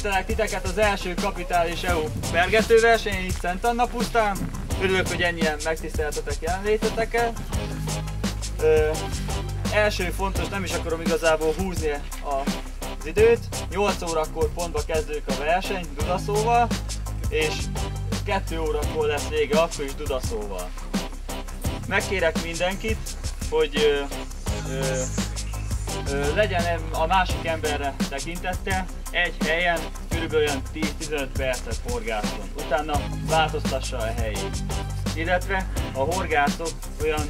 Üdvözöllek titeket az első kapitális EU pergetőversenyen itt Szent Anna pusztán. Örülök, hogy ennyien megtiszteltetek jelenlétetekkel. Első fontos, nem is akarom igazából húzni az időt. 8 órakor pontba kezdődik a verseny Dudaszóval, és 2 órakor lesz vége, akkor is Dudaszóval. Megkérek mindenkit, hogy legyen a másik emberre tekintettel, egy helyen körülbelül 10-15 percet horgászon. Utána változtassa a helyét. Illetve a horgászok olyan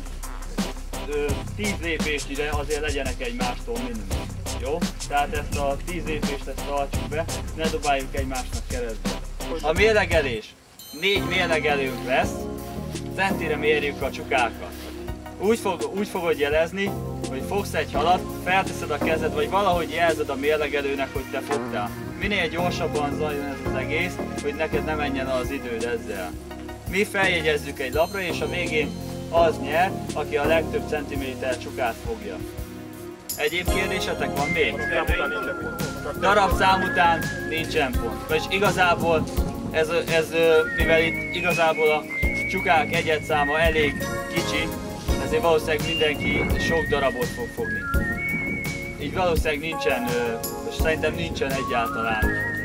10 lépést ide azért legyenek egymástól minimum. Jó? Tehát ezt a 10 lépést ezt tartsuk be, ne dobáljuk egymásnak keresztbe. A mérlegelés. 4 mérlegelőnk lesz, centire mérjük a csukákat. Úgy fogod jelezni, hogy fogsz egy halat, felteszed a kezed, vagy valahogy jelzed a mérlegelőnek, hogy te fogtál. Minél gyorsabban zajljon ez az egész, hogy neked ne menjen az időd ezzel. Mi feljegyezzük egy lapra, és a végén az nyer, aki a legtöbb centiméter csukát fogja. Egyéb kérdésetek van még? Darabszám után nincsen pont. Vagyis igazából mivel itt igazából a csukák egyedszáma elég kicsi, ezért valószínűleg mindenki sok darabot fog fogni. Így valószínűleg nincsen, szerintem nincsen egyáltalán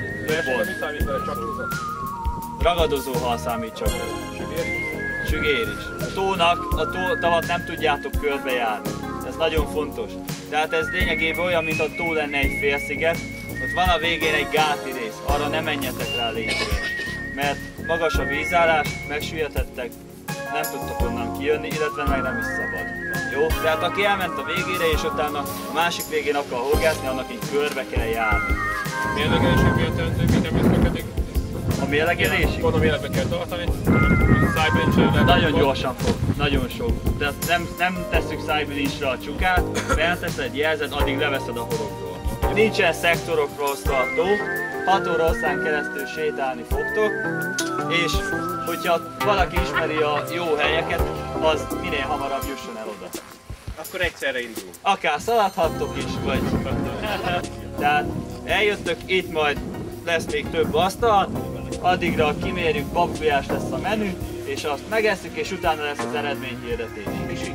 pont. Ragadozó hal számít csak. Sügér is. A tavat nem tudjátok körbejárni. Ez nagyon fontos. Tehát ez lényegében olyan, mint a tó lenne egy félsziget. Ott van a végén egy gáti rész. Arra nem menjetek rá lépcsőn. Mert magas a vízállás, megsüllyedhettek, nem tudtok onnan kijönni, illetve meg nem is szabad. Jó? Tehát aki elment a végére és utána a másik végén akar horgászni, annak így körbe kell járni. A mérlegelésünk miért jelentő, hogy nem működik? A mérlegelésig? Gondolom életbe kell tartani, szájbilincsre. Nagyon gyorsan fog, nagyon sok. Tehát nem tesszük szájbilincsre a csukát, felteszed, jelzed, addig leveszed a horogról. Nincsen szektorokra osztva a tó, 6 óra hosszán keresztül sétálni fogtok, és hogyha valaki ismeri a jó helyeket, az minél hamarabb jusson el oda. Akkor egyszerre indulunk. Akár szaladhattok is, vagy... Tehát eljöttök, itt majd lesz még több asztal, addigra kimérjük, babgulyás lesz a menü, és azt megesszük, és utána lesz az eredményhirdetés.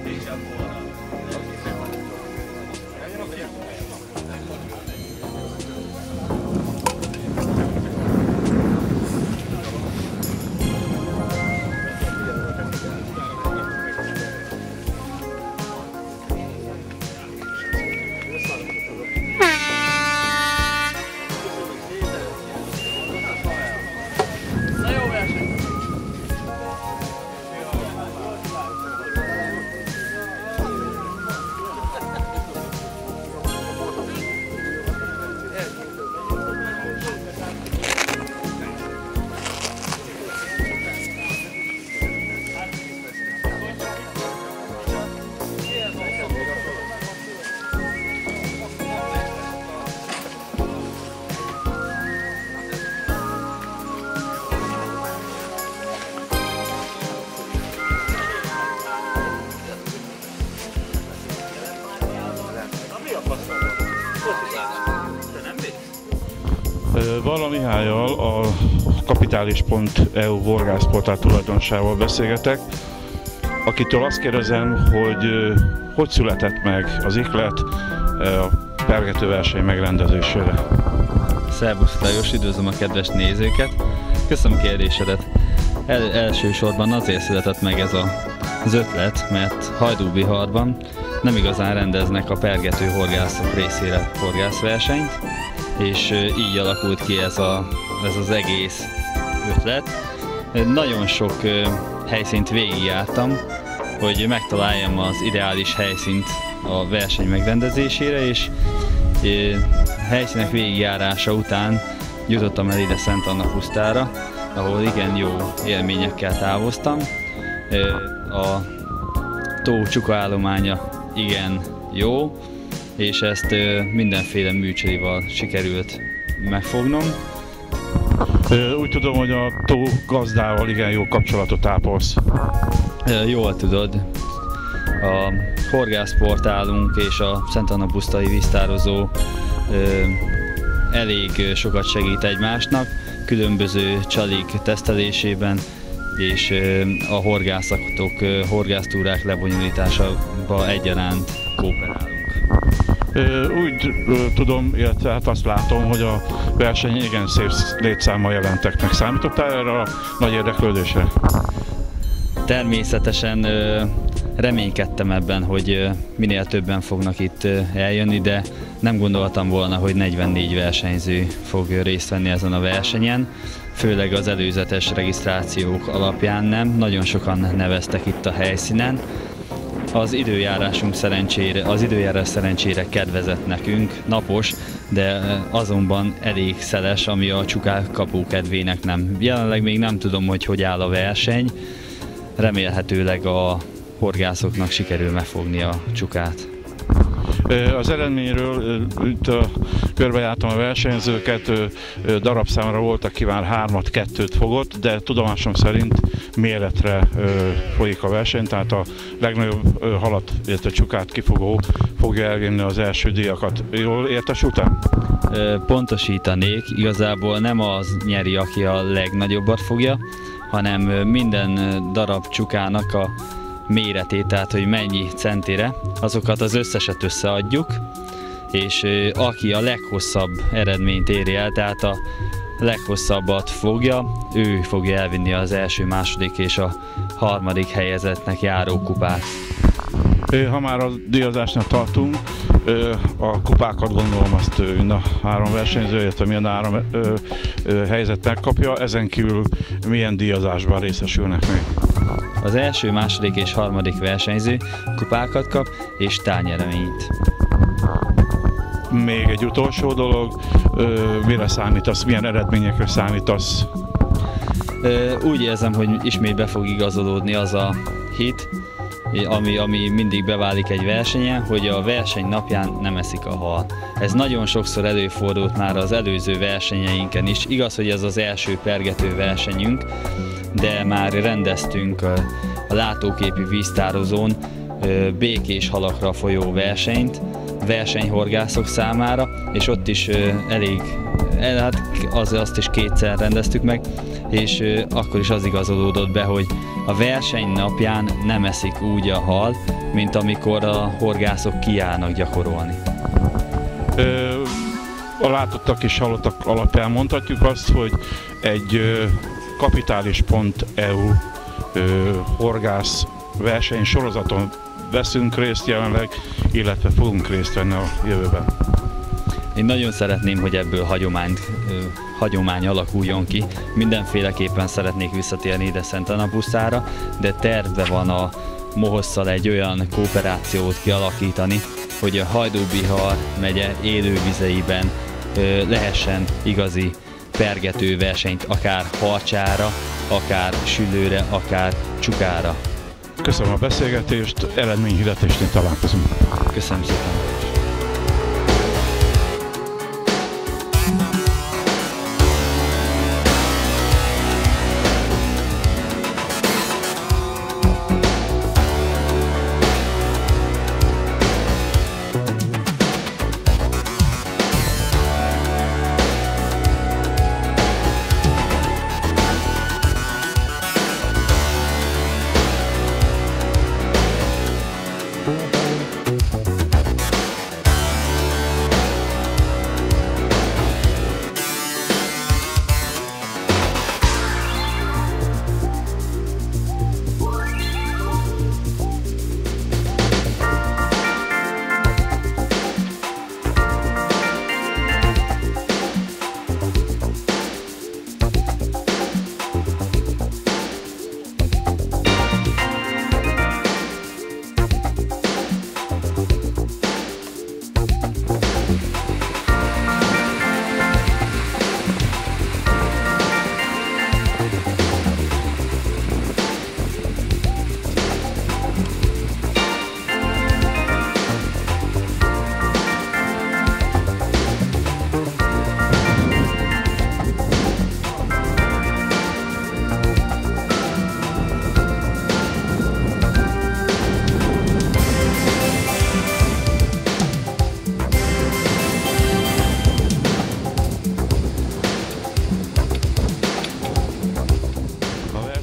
Valla Mihályal, a kapitális.eu horgászportál tulajdonosával beszélgetek, akitől azt kérdezem, hogy született meg az ihlet a pergetőverseny megrendezésére. Szervusz Lajos, üdvözlöm a kedves nézőket! Köszönöm kérdésedet! Elsősorban azért született meg ez az ötlet, mert Hajdúbiharban nem igazán rendeznek a pergető horgászok részére horgászversenyt, és így alakult ki ez az egész ötlet. Nagyon sok helyszínt végigjártam, hogy megtaláljam az ideális helyszínt a verseny megrendezésére, és helyszínek végigjárása után jutottam el ide Szent Anna pusztára, ahol igen jó élményekkel távoztam. A tó csukaállománya igen jó, és ezt mindenféle műcserival sikerült megfognom. Úgy tudom, hogy a tó gazdával igen jó kapcsolatot ápolsz. Jól tudod. A horgászportálunk és a Szent Anna pusztai víztározó elég sokat segít egymásnak, különböző csalik tesztelésében, és a horgászatok, horgásztúrák lebonyolításában egyaránt kooperálunk. Úgy tudom, illetve hát azt látom, hogy a verseny igen szép létszámmal jelentek meg. Számítottál erre a nagy érdeklődésre? Természetesen reménykedtem ebben, hogy minél többen fognak itt eljönni, de nem gondoltam volna, hogy 44 versenyző fog részt venni ezen a versenyen. Főleg az előzetes regisztrációk alapján nem. Nagyon sokan neveztek itt a helyszínen. Az időjárás szerencsére kedvezett nekünk, napos, de azonban elég szeles, ami a csukák kapókedvének nem. Jelenleg még nem tudom, hogy áll a verseny. Remélhetőleg a horgászoknak sikerül megfogni a csukát. Az eredményről itt körbejártam a versenyzőket, darabszámra voltak, aki már 3-at, 2-t fogott, de tudomásom szerint méretre folyik a verseny, tehát a legnagyobb halat, illetve csukát kifogó fogja elvinni az első díjakat. Jól értesültem? Pontosítanék, igazából nem az nyeri, aki a legnagyobbat fogja, hanem minden darab csukának a méretét, tehát hogy mennyi centire, azokat az összeset összeadjuk, és aki a leghosszabb eredményt éri el, tehát a leghosszabbat fogja, ő fogja elvinni az első, második és a harmadik helyezettnek járó kupát. Ha már a díjazásnál tartunk, a kupákat gondolom azt mind a 3 versenyző, illetve mind a 3 helyzet megkapja, ezen kívül milyen díjazásban részesülnek még? Az első, második és harmadik versenyző kupákat kap és tárnyereményt. Még egy utolsó dolog, mire számítasz, milyen eredményekre számítasz? Úgy érzem, hogy ismét be fog igazolódni az a hit, ami mindig beválik egy versenyen, hogy a verseny napján nem eszik a hal. Ez nagyon sokszor előfordult már az előző versenyeinken is. Igaz, hogy ez az első pergető versenyünk, de már rendeztünk a látóképi víztározón békés halakra folyó versenyt, versenyhorgászok számára, és ott is hát azt is 2-szer rendeztük meg, és akkor is az igazolódott be, hogy a verseny napján nem eszik úgy a hal, mint amikor a horgászok kiállnak gyakorolni. A látottak és hallottak alapján mondhatjuk azt, hogy egy kapitális.eu horgász verseny sorozaton veszünk részt jelenleg, illetve fogunk részt venni a jövőben. Én nagyon szeretném, hogy ebből hagyomány alakuljon ki. Mindenféleképpen szeretnék visszatérni ide Szent Anna pusztára, de tervbe van a Mohosszal egy olyan kooperációt kialakítani, hogy a Hajdú-Bihar megye élővizeiben lehessen igazi pergető versenyt, akár harcsára, akár süllőre, akár csukára. Köszönöm a beszélgetést, eredményhirdetésnél találkozunk. Köszönöm szépen!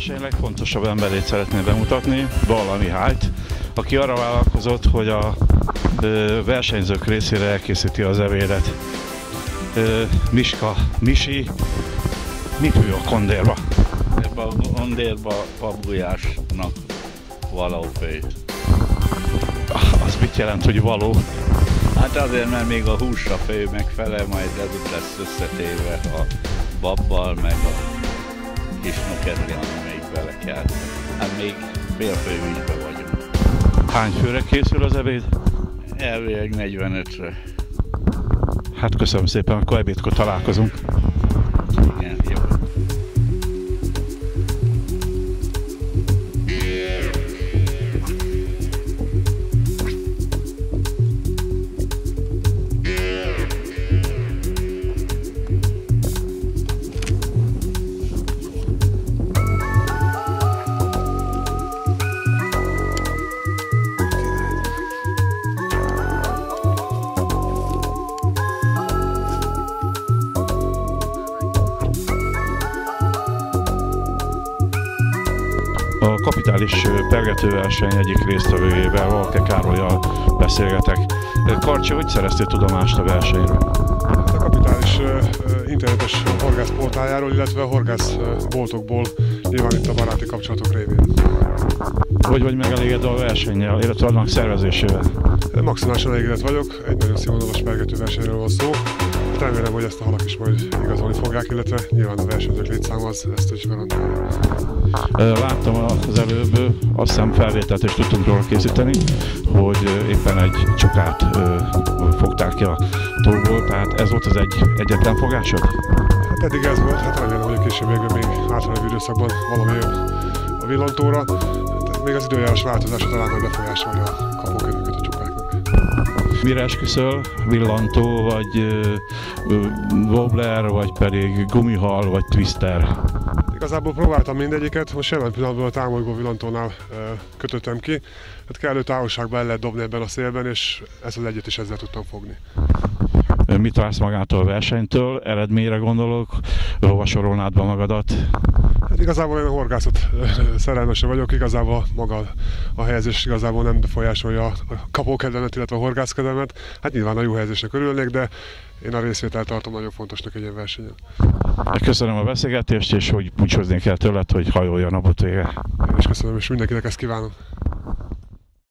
verseny legfontosabb emberét szeretném bemutatni, Balla Mihályt, aki arra vállalkozott, hogy a versenyzők részére elkészíti az evédet. Miska, Misi, mit hű a kondérba? Ebben a kondérba papgulyásnak való fő. Az mit jelent, hogy való? Hát azért, mert még a húsra fő megfele, majd ez lesz összetéve a babbal, meg a kis nukedli, ami még bele kell. Hát még félfővízben vagyunk. Hány főre készül az ebéd? Elvileg 45-re. Hát köszönöm szépen, akkor ebédkor találkozunk. Igen, jó. A kapitális pergetőverseny egyik résztvevőjével, Valke Károlyal beszélgetek. Karcsi, hogy szereztél tudomást a versenyről? Hát a kapitális internetes horgászportájáról, illetve a horgászboltokból, nyilván itt a baráti kapcsolatok révén. Hogy vagy megelégedve a versennyel, illetve annak szervezésével? Maximálisan elégedett vagyok, egy nagyon színvonalas pergetőversenyről van szó. Remélem, hogy ezt a halak is majd igazolni fogják, illetve nyilván a versenyzők létszáma ezt is garantálja. Láttam az előbb, azt hiszem felvételt is tudtunk róla készíteni, hogy éppen egy csukát fogták ki a tóból, tehát ez volt az egyetlen fogásod? Hát eddig ez volt, hát remélem, hogy a későbbiekben még hátralévő időszakban valami jön a villantóra. Hát még az időjárás változása talán majd befolyásolja a kapókedvüket a csukáknak. Mire esküszöl? Villantó, vagy wobbler, vagy pedig gumihal, vagy twister? Igazából próbáltam mindegyiket, most jelen pillanatban a támolygó villantónál kötöttem ki. Hát kellő távolságban el lehet dobni ebben a szélben, és ezt az egyet is ezzel tudtam fogni. Mit vársz magától a versenytől? Eredményre gondolok? Hova sorolnád be magadat? Hát igazából én a horgászat szerelmese vagyok, igazából maga a helyezés igazából nem befolyásolja a kapókedvemet, illetve a horgászkedvemet. Hát nyilván a jó helyezésnek örülnék, de én a részvételt tartom nagyon fontosnak egy ilyen versenyen. Köszönöm a beszélgetést, és hogy búcsúznék el tőled, hogy hajoljon a bot vége. Én is köszönöm, és mindenkinek ezt kívánom.